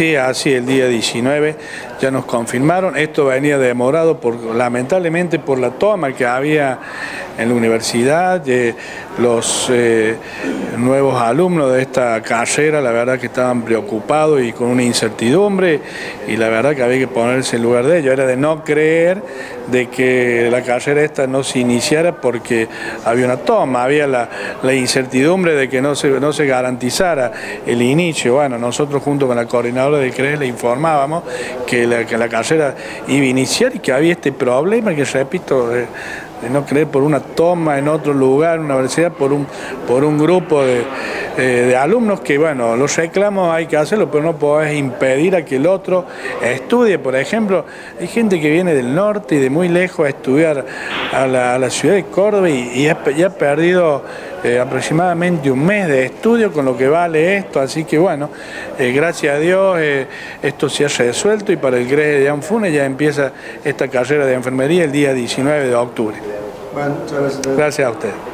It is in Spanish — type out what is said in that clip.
Sí, así el día 19 ya nos confirmaron. Esto venía demorado lamentablemente por la toma que había en la universidad. Los nuevos alumnos de esta carrera, la verdad que estaban preocupados y con una incertidumbre, y la verdad que había que ponerse en lugar de ellos. Era de no creer de que la carrera esta no se iniciara porque había una toma, había la incertidumbre de que no se garantizara el inicio. Bueno, nosotros junto con la coordinadora de CRES le informábamos que la carrera iba a iniciar y que había este problema que, repito, de no creer por una toma en otro lugar, una universidad, por un grupo de alumnos que, bueno, los reclamos hay que hacerlo, pero no podés impedir a que el otro estudie. Por ejemplo, hay gente que viene del norte y de muy lejos a estudiar a la ciudad de Córdoba y ya ha perdido aproximadamente un mes de estudio con lo que vale esto, así que bueno, gracias a Dios esto se ha resuelto, y para el CRES de Anfunes ya empieza esta carrera de enfermería el día 19 de octubre. Bueno, muchas gracias. Gracias a usted.